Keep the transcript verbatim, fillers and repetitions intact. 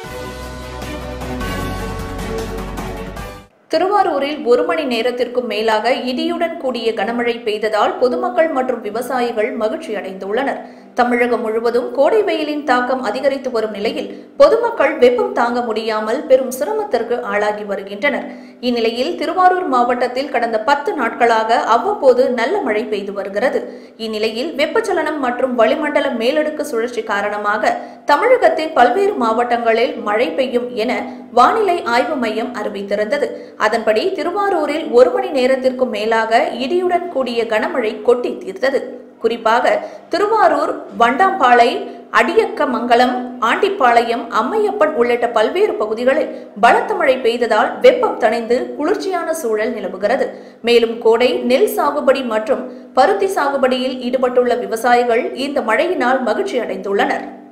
திருவாரூரில் ஒரு மணி நேரத்திற்கும் மேலாக இடியுடன் கூடிய கனமழை பெய்ததால் பொதுமக்கள் மற்றும் விவசாயிகள் மகிழ்ச்சி அடைந்துள்ளனர். தமிழகம் முழுவதும் கோடை வெயிலின் தாக்கம் அதிகரித்து வரும் நிலையில் பொதுமக்கள் வெப்பம் தாங்க முடியாமல் பெரும் சிரமத்திற்கு ஆளாகி வருகின்றனர். இந்நிலையில் திருவாரூர் மாவட்டத்தில் கடந்த பத்து நாட்களாக அவ்வப்போது நல்ல மழை பெய்து வருகிறது. இந்நிலையில் வெப்பச்சலனம் மற்றும் வளிமண்டல மேலடுக்கு சுழற்சி காரணமாக தமிழகத்தின் பல்வேறு மாவட்டங்களில் மழை பெய்யும் என வானிலை ஆய்வு மையம் அறிவித்திருந்தது. அதன்படி திருவாரூரில் ஒரு மணி நேரத்திற்கும் மேலாக இடியுடன் கூடிய கனமழை கொட்டி தீர்த்தது. குறிப்பாக திருவாரூர், வண்டாம்பாளை, அடியக்கமங்கலம், ஆண்டிப்பாளையம், அம்மையப்பன் உள்ளிட்ட பல்வேறு பகுதிகளில் பலத்த மழை பெய்ததால் வெப்பம் தணிந்து குளிர்ச்சியான சூழல் நிலவுகிறது. மேலும் கோடை நெல் சாகுபடி மற்றும் பருத்தி சாகுபடியில் ஈடுபட்டுள்ள விவசாயிகள் இந்த மழையினால் மகிழ்ச்சி அடைந்துள்ளனர்.